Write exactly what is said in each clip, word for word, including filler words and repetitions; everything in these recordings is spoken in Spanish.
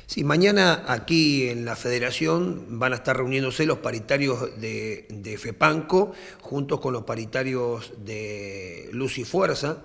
Sí, mañana aquí en la Federación van a estar reuniéndose los paritarios de, de FEPANCO junto con los paritarios de Luz y Fuerza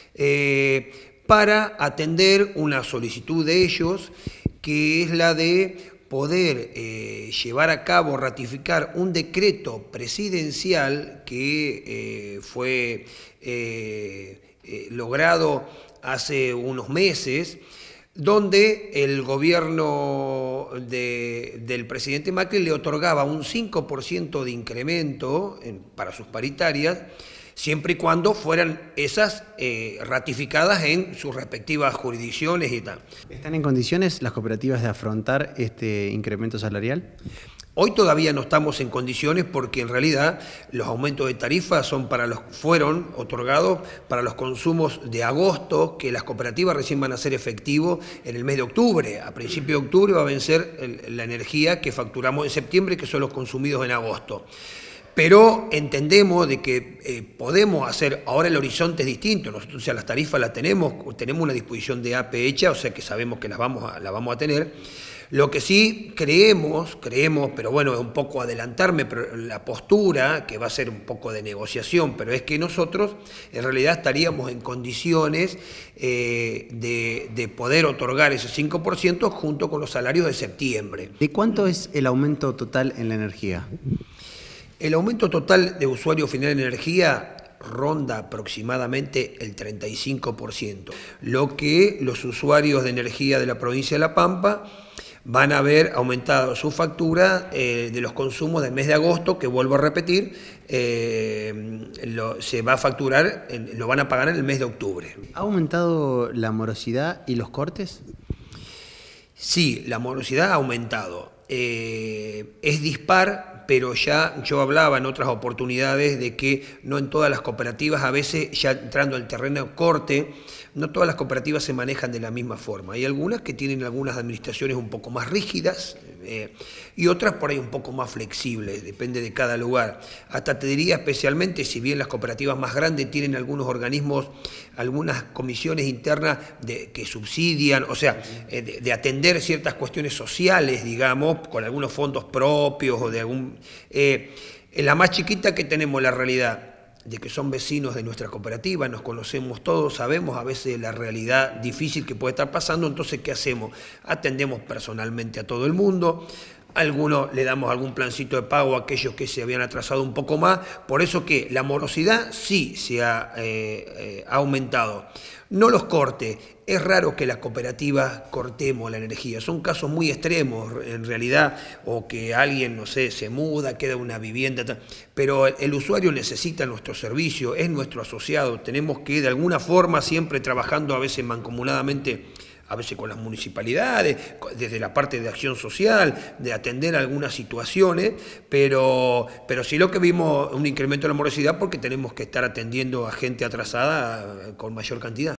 eh, para atender una solicitud de ellos, que es la de poder eh, llevar a cabo, ratificar un decreto presidencial que eh, fue eh, eh, logrado hace unos meses, donde el gobierno de, del presidente Macri le otorgaba un cinco por ciento de incremento en, para sus paritarias, siempre y cuando fueran esas eh, ratificadas en sus respectivas jurisdicciones y tal. ¿Están en condiciones las cooperativas de afrontar este incremento salarial? Hoy todavía no estamos en condiciones porque en realidad los aumentos de tarifas son para los, fueron otorgados para los consumos de agosto, que las cooperativas recién van a hacer efectivo en el mes de octubre. A principios de octubre va a vencer el, la energía que facturamos en septiembre, que son los consumidos en agosto. Pero entendemos de que eh, podemos hacer, ahora el horizonte es distinto, nosotros, o sea, las tarifas las tenemos, tenemos una disposición de A P E hecha, o sea que sabemos que las vamos a, las vamos a tener. Lo que sí creemos, creemos, pero bueno, es un poco adelantarme, pero la postura, que va a ser un poco de negociación, pero es que nosotros en realidad estaríamos en condiciones eh, de, de poder otorgar ese cinco por ciento junto con los salarios de septiembre. ¿De cuánto es el aumento total en la energía? El aumento total de usuario final en energía ronda aproximadamente el treinta y cinco por ciento, lo que los usuarios de energía de la provincia de La Pampa van a ver aumentado su factura eh, de los consumos del mes de agosto, que vuelvo a repetir, eh, lo, se va a facturar, en, lo van a pagar en el mes de octubre. ¿Ha aumentado la morosidad y los cortes? Sí, la morosidad ha aumentado. Eh, es dispar, pero ya yo hablaba en otras oportunidades de que no en todas las cooperativas, a veces ya entrando al terreno corte, no todas las cooperativas se manejan de la misma forma. Hay algunas que tienen algunas administraciones un poco más rígidas eh, y otras por ahí un poco más flexibles, depende de cada lugar. Hasta te diría especialmente, si bien las cooperativas más grandes tienen algunos organismos, algunas comisiones internas de, que subsidian, o sea, eh, de, de atender ciertas cuestiones sociales, digamos, con algunos fondos propios o de algún... Eh, en la más chiquita que tenemos la realidad de que son vecinos de nuestra cooperativa, nos conocemos todos, sabemos a veces la realidad difícil que puede estar pasando, entonces ¿qué hacemos? Atendemos personalmente a todo el mundo, a algunos le damos algún plancito de pago a aquellos que se habían atrasado un poco más, por eso que la morosidad sí se ha, eh, eh, ha aumentado. No los cortes, es raro que las cooperativas cortemos la energía, son casos muy extremos en realidad, o que alguien, no sé, se muda, queda una vivienda, pero el, el usuario necesita nuestro servicio, es nuestro asociado, tenemos que de alguna forma siempre trabajando a veces mancomunadamente, a veces con las municipalidades, desde la parte de acción social, de atender algunas situaciones, pero, pero sí lo que vimos un incremento de la morosidad porque tenemos que estar atendiendo a gente atrasada con mayor cantidad.